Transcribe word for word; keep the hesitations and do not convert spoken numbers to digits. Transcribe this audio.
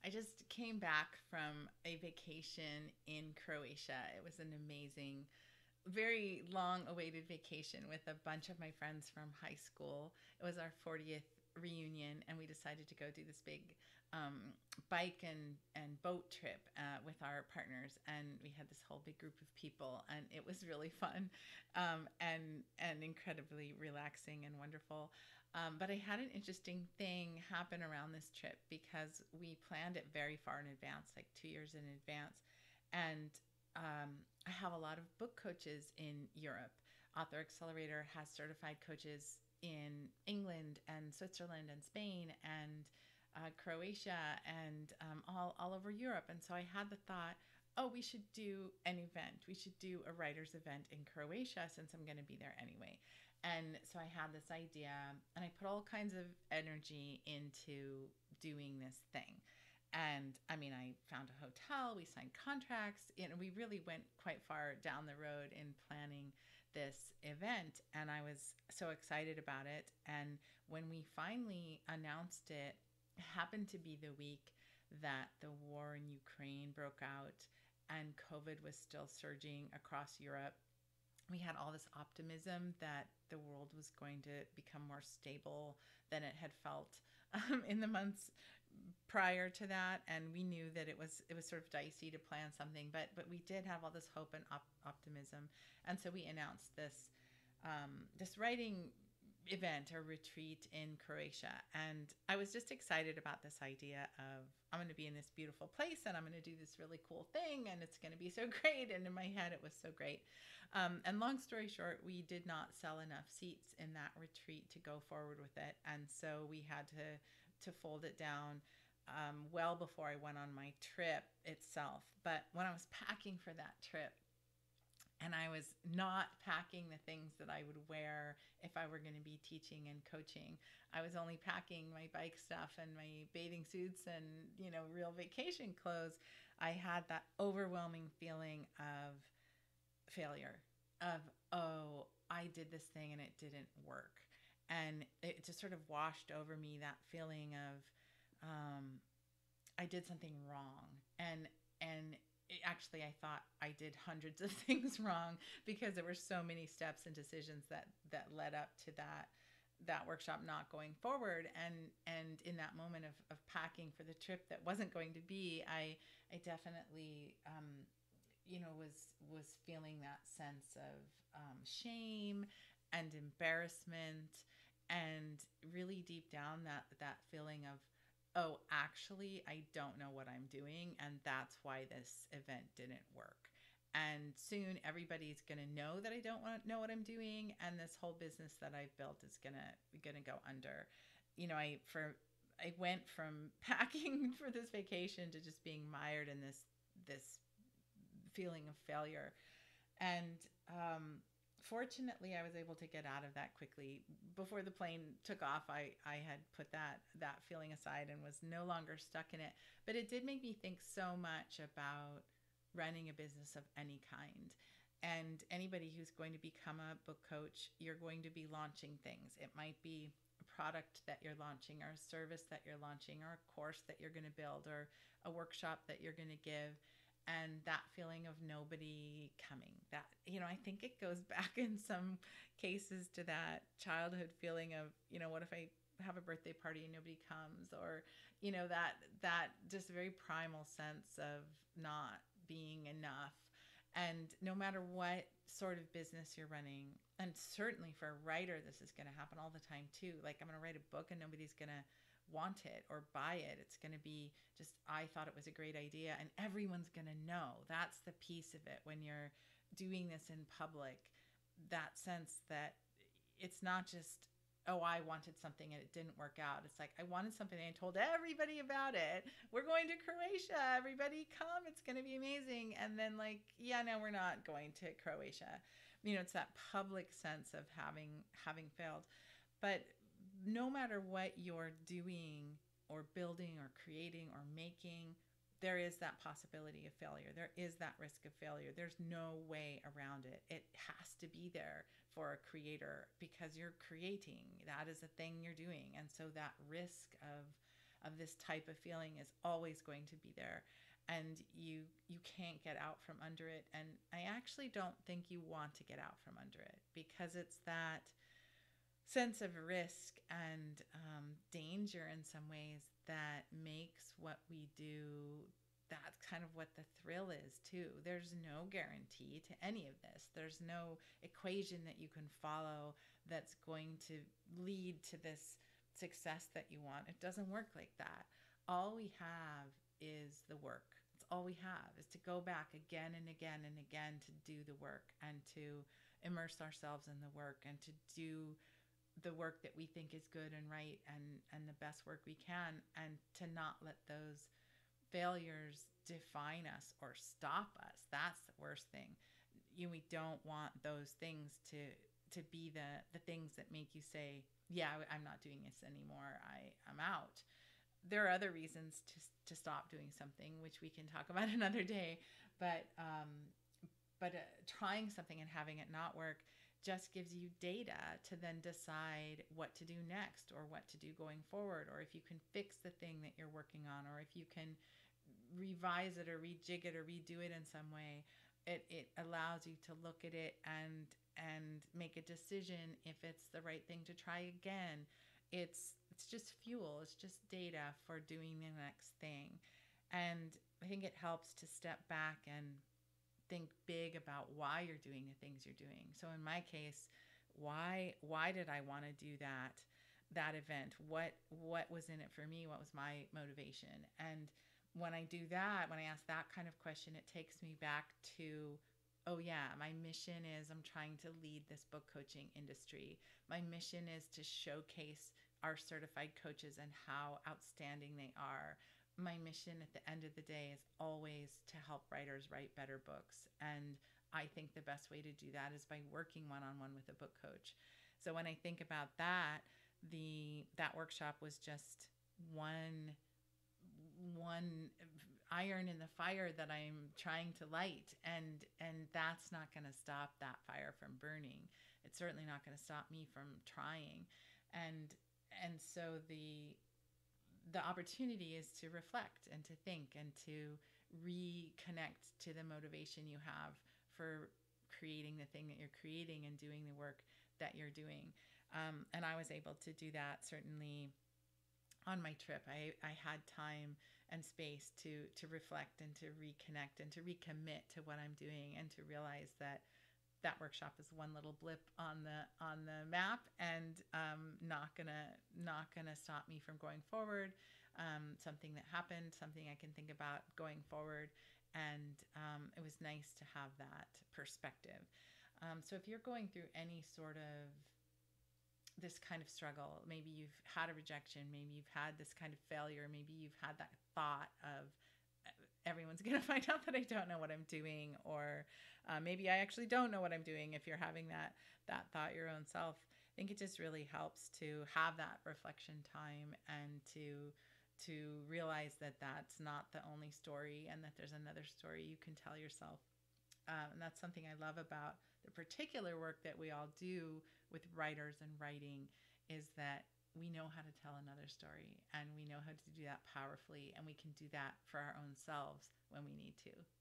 I just came back from a vacation in Croatia. It was an amazing, very long awaited vacation with a bunch of my friends from high school. It was our fortieth reunion, and we decided to go do this big um, bike and, and boat trip uh, with our partners. And we had this whole big group of people, and it was really fun um, and, and incredibly relaxing and wonderful. Um, but I had an interesting thing happen around this trip because we planned it very far in advance, like two years in advance. And um, I have a lot of book coaches in Europe. Author Accelerator has certified coaches in England and Switzerland and Spain and uh, Croatia and um, all, all over Europe. And so I had the thought, oh, we should do an event. We should do a writer's event in Croatia since I'm going to be there anyway. And so I had this idea and I put all kinds of energy into doing this thing. And I mean, I found a hotel, we signed contracts, and we really went quite far down the road in planning this event. And I was so excited about it. And when we finally announced it, it happened to be the week that the war in Ukraine broke out and COVID was still surging across Europe. We had all this optimism that the world was going to become more stable than it had felt um, in the months prior to that, and we knew that it was it was sort of dicey to plan something, but but we did have all this hope and op- optimism, and so we announced this um, this writing event or retreat in Croatia. And I was just excited about this idea of I'm going to be in this beautiful place and I'm going to do this really cool thing and it's going to be so great. And in my head, it was so great. Um, and long story short, we did not sell enough seats in that retreat to go forward with it. And so we had to, to fold it down um, well before I went on my trip itself. But when I was packing for that trip, and I was not packing the things that I would wear if I were going to be teaching and coaching. I was only packing my bike stuff and my bathing suits and, you know, real vacation clothes. I had that overwhelming feeling of failure, of, oh, I did this thing and it didn't work. And it just sort of washed over me, that feeling of, um, I did something wrong. And, and, actually I thought I did hundreds of things wrong because there were so many steps and decisions that that led up to that that workshop not going forward. And and in that moment of, of packing for the trip that wasn't going to be, I I definitely um, you know was was feeling that sense of um, shame and embarrassment, and really deep down that that feeling of, oh, actually, I don't know what I'm doing, and that's why this event didn't work. And soon everybody's going to know that I don't want to know what I'm doing, and this whole business that I've built is going to going to go under. You know, I for I went from packing for this vacation to just being mired in this this feeling of failure. And um fortunately I was able to get out of that quickly. Before the plane took off, I, I had put that that feeling aside and was no longer stuck in it. But it did make me think so much about running a business of any kind. And anybody who's going to become a book coach, you're going to be launching things. It might be a product that you're launching, or a service that you're launching, or a course that you're going to build, or a workshop that you're going to give. And that feeling of nobody coming, that, you know, I think it goes back in some cases to that childhood feeling of, you know, what if I have a birthday party and nobody comes? Or, you know, that that just very primal sense of not being enough. And no matter what sort of business you're running, and certainly for a writer, this is going to happen all the time too. Like, I'm going to write a book and nobody's going to want it or buy it. It's going to be just, I thought it was a great idea, and everyone's going to know. That's the piece of it when you're doing this in public, that sense that it's not just, oh, I wanted something and it didn't work out. It's like, I wanted something and I told everybody about it. We're going to Croatia. Everybody come. It's going to be amazing. And then, like, yeah, no, we're not going to Croatia. You know, it's that public sense of having having failed. But no matter what you're doing or building or creating or making, there is that possibility of failure. There is that risk of failure. There's no way around it. It has to be there for a creator because you're creating. That is a thing you're doing. And so that risk of of this type of feeling is always going to be there, and you you can't get out from under it. And I actually don't think you want to get out from under it, because it's that sense of risk and um, danger in some ways that makes what we do, that's kind of what the thrill is too. There's no guarantee to any of this. There's no equation that you can follow that's going to lead to this success that you want. It doesn't work like that. All we have is the work. It's all we have, is to go back again and again and again to do the work, and to immerse ourselves in the work, and to do the work that we think is good and right, and and the best work we can, and to not let those failures define us or stop us. That's the worst thing. You we don't want those things to to be the the things that make you say, yeah, I'm not doing this anymore. I I'm out. There are other reasons to to stop doing something, which we can talk about another day, but um but uh, trying something and having it not work just gives you data to then decide what to do next, or what to do going forward, or if you can fix the thing that you're working on, or if you can revise it or rejig it or redo it in some way. It, it allows you to look at it and and make a decision if it's the right thing to try again. It's it's just fuel. It's just data for doing the next thing. And I think it helps to step back and think big about why you're doing the things you're doing. So in my case, why why did I want to do that that event? What what was in it for me? What was my motivation? And when I do that, when I ask that kind of question, it takes me back to, oh yeah, my mission is I'm trying to lead this book coaching industry. My mission is to showcase our certified coaches and how outstanding they are. My mission at the end of the day is always to help writers write better books. And I think the best way to do that is by working one-on-one with a book coach. So when I think about that, the that workshop was just one one iron in the fire that I'm trying to light, and and that's not going to stop that fire from burning. It's certainly not going to stop me from trying. And and so the the opportunity is to reflect and to think and to reconnect to the motivation you have for creating the thing that you're creating and doing the work that you're doing. Um, and I was able to do that certainly on my trip. I, I had time and space to to reflect and to reconnect and to recommit to what I'm doing, and to realize that that workshop is one little blip on the on the map, and um, not gonna not gonna stop me from going forward. Um, something that happened, something I can think about going forward, and um, it was nice to have that perspective. Um, so if you're going through any sort of this kind of struggle, maybe you've had a rejection, maybe you've had this kind of failure, maybe you've had that thought of everyone's going to find out that I don't know what I'm doing, or uh, maybe I actually don't know what I'm doing. If you're having that that thought your own self, I think it just really helps to have that reflection time, and to to realize that that's not the only story, and that there's another story you can tell yourself. Uh, and that's something I love about the particular work that we all do with writers and writing, is that we know how to tell another story, and we know how to do that powerfully, and we can do that for our own selves when we need to.